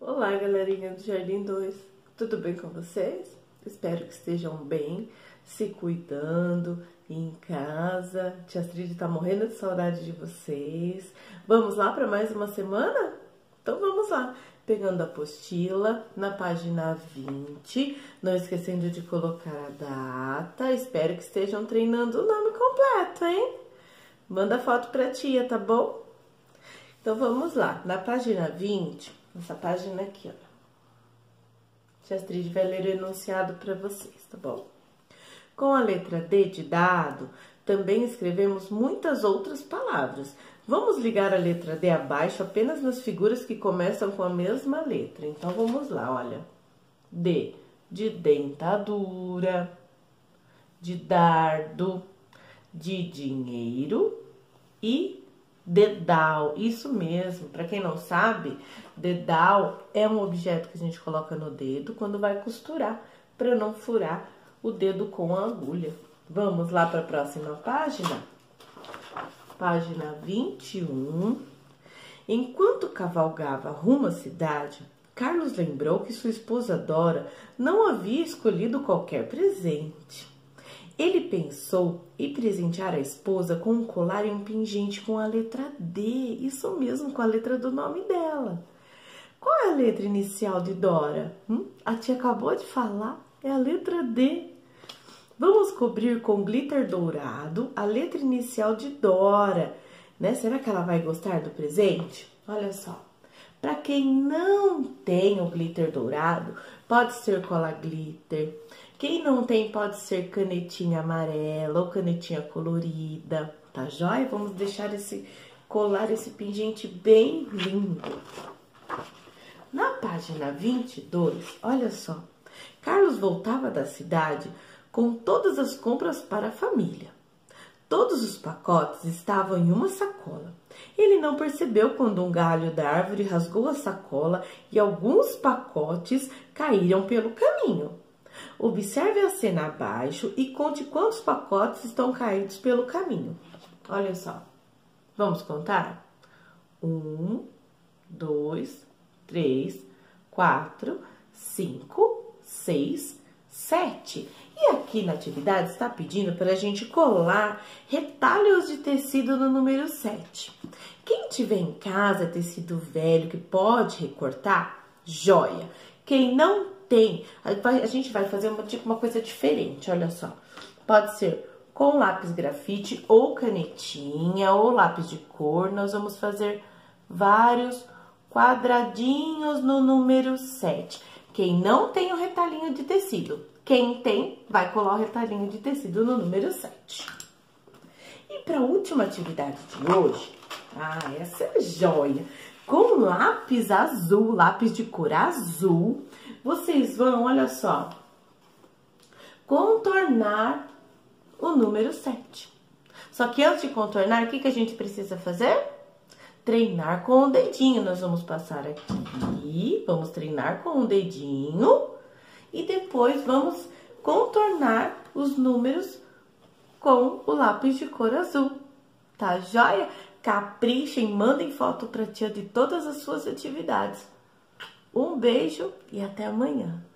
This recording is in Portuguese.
Olá, galerinha do Jardim 2, tudo bem com vocês? Espero que estejam bem, se cuidando em casa. Tia Astrid tá morrendo de saudade de vocês. Vamos lá para mais uma semana? Então vamos lá, pegando a apostila na página 20, não esquecendo de colocar a data. Espero que estejam treinando o nome completo, hein? Manda foto pra tia, tá bom? Então vamos lá, na página 20, essa página aqui, ó. Tia Astrid vai ler o enunciado para vocês, tá bom? Com a letra D de dado, também escrevemos muitas outras palavras. Vamos ligar a letra D abaixo apenas nas figuras que começam com a mesma letra. Então vamos lá, olha. D de dentadura, de dardo, de dinheiro e dedal. Isso mesmo, para quem não sabe, dedal é um objeto que a gente coloca no dedo quando vai costurar, para não furar o dedo com a agulha. Vamos lá para a próxima página? Página 21. Enquanto cavalgava rumo à cidade, Carlos lembrou que sua esposa Dora não havia escolhido qualquer presente. Ele pensou em presentear a esposa com um colar e um pingente com a letra D. Isso mesmo, com a letra do nome dela. Qual é a letra inicial de Dora? A tia acabou de falar, é a letra D. Vamos cobrir com glitter dourado a letra inicial de Dora, né? Será que ela vai gostar do presente? Olha só, para quem não tem o glitter dourado, pode ser cola glitter. Quem não tem, pode ser canetinha amarela ou canetinha colorida, tá joia? Vamos deixar esse colar, esse pingente bem lindo. Na página 22, olha só, Carlos voltava da cidade com todas as compras para a família. Todos os pacotes estavam em uma sacola. Ele não percebeu quando um galho da árvore rasgou a sacola e alguns pacotes caíram pelo caminho. Observe a cena abaixo e conte quantos pacotes estão caídos pelo caminho. Olha só, vamos contar? 1, 2, 3, 4, 5, 6, 7. E aqui na atividade está pedindo para a gente colar retalhos de tecido no número 7. Quem tiver em casa tecido velho que pode recortar, joia. Quem não tem, a gente vai fazer uma coisa diferente, olha só. Pode ser com lápis grafite ou canetinha ou lápis de cor. Nós vamos fazer vários quadradinhos no número 7. Quem não tem o retalhinho de tecido, quem tem, vai colar o retalhinho de tecido no número 7. E para a última atividade de hoje, essa é joia. Com lápis azul, lápis de cor azul, vocês vão, olha só, contornar o número 7. Só que antes de contornar, o que a gente precisa fazer? Treinar com o dedinho. Nós vamos passar aqui, vamos treinar com o dedinho e depois vamos contornar os números com o lápis de cor azul. Tá joia? Caprichem, mandem foto pra tia de todas as suas atividades. Um beijo e até amanhã.